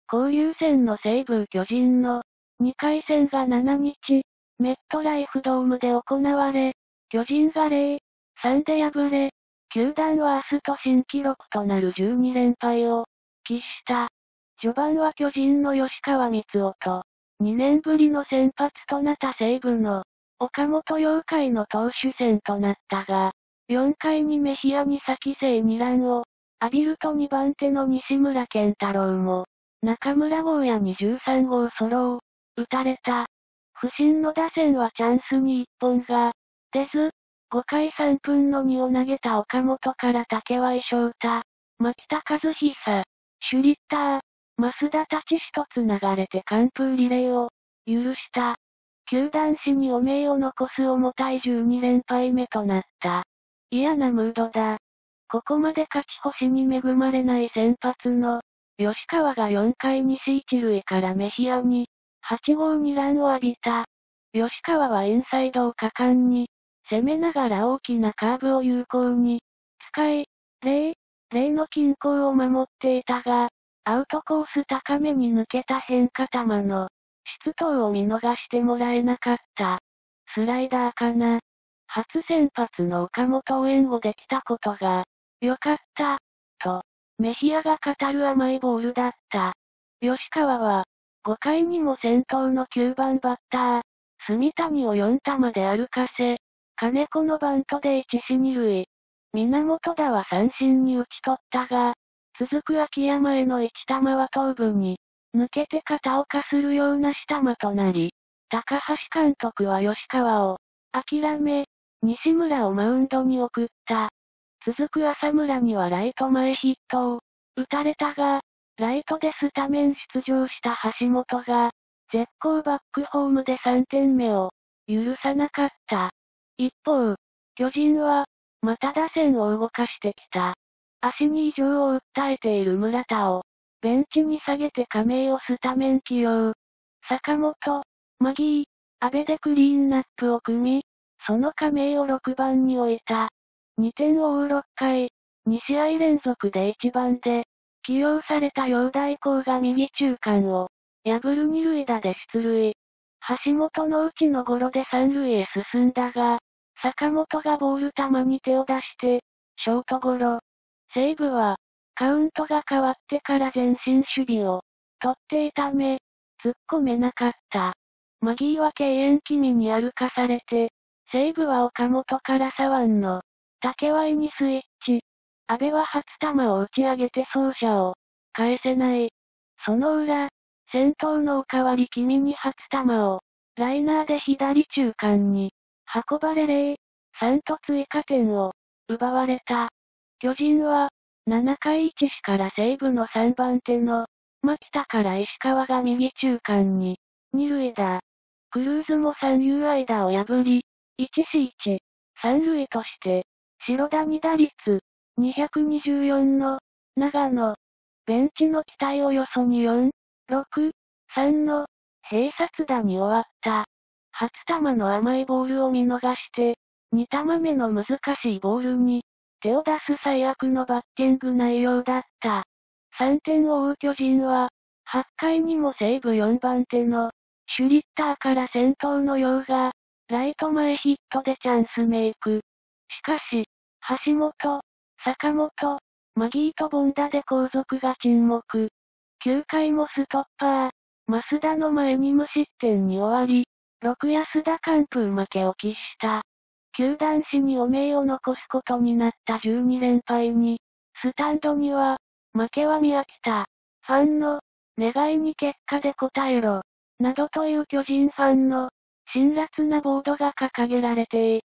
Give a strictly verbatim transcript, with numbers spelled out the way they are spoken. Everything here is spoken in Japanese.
交流戦の西武巨人のにかい戦がしちにち、メットライフドームで行われ、巨人がゼロたいさんで敗れ、球団ワースト新記録となるじゅうにれんぱいを喫した。序盤は巨人の吉川光夫と、にねんぶりの先発となった西武の岡本陽海の投手戦となったが、よんかいにメヒアに先制にランを浴びるとにばん手の西村健太郎も、中村剛也にじゅうさんごうソロを打たれた。不振の打線はチャンスにいっぽんが出ず、ごかいさんぶんのにを投げた岡本から竹内翔太、牧田和久、シュリッター、増田たち一つ流れて完封リレーを許した。球団史に汚名を残す重たいじゅうにれんぱいめとなった。嫌なムードだ。ここまで勝ち星に恵まれない先発の吉川がよんかい西一塁からメヒアにはちごうにランを浴びた。吉川はインサイドを果敢に攻めながら大きなカーブを有効に使い、ゼロ、ゼロの均衡を守っていたが、アウトコース高めに抜けた変化球の失投を見逃してもらえなかった。スライダーかな。初先発の岡本を援護できたことが良かった、と、メヒアが語る甘いボールだった。吉川は、ごかいにも先頭のきゅうばんバッター、住谷をよんたまで歩かせ、金子のバントで一死二塁。源田は三振に打ち取ったが、続く秋山への一球は頭部に、抜けて肩をかするような下球となり、高橋監督は吉川を、諦め、西村をマウンドに送った。続く浅村にはライト前ヒットを、打たれたが、ライトでスタメン出場した橋本が、絶好バックホームでさんてんめを、許さなかった。一方、巨人は、また打線を動かしてきた。足に異常を訴えている村田を、ベンチに下げて亀井をスタメン起用。坂本、マギー、阿部でクリーンナップを組み、その亀井をろくばんに置いた。にてんを追うろっかい、にしあい連続でいちばんで、起用された陽大高が右中間を、破る二塁打で出塁。橋本のうちのゴロで三塁へ進んだが、坂本がボール球に手を出して、ショートゴロ。西武は、カウントが変わってから前進守備を、取っていため、突っ込めなかった。マギーは敬遠気味に歩かされて、西武は岡本から左腕の、竹内にスイッチ。阿部は初球を打ち上げて走者を、返せない。その裏、先頭のおかわり君に初球を、ライナーで左中間に、運ばれゼロたいさんと追加点を、奪われた。巨人は、ななかいいちしから西武のさんばん手の、牧田から石川が右中間に、二塁打。クルーズも三遊間を破り、いちしいち、三塁として、白田に打率、にひゃくにじゅうよんの、長野。ベンチの期待をよそによん、ろく、さんの、併殺打に終わった。初球の甘いボールを見逃して、にたまめの難しいボールに、手を出す最悪のバッティング内容だった。さんてんを追う巨人は、はちかいにも西武よんばん手の、シュリッターから先頭の陽が、ライト前ヒットでチャンスメイク。しかし、橋本、坂本、マギーとボンダで後続が沈黙。きゅうかいもストッパー、増田の前に無失点に終わり、ろく安田完封負けを喫した。球団史に汚名を残すことになったじゅうにれんぱいに、スタンドには、負けは見飽きた。ファンの、願いに結果で応えろ、などという巨人ファンの、辛辣なボードが掲げられて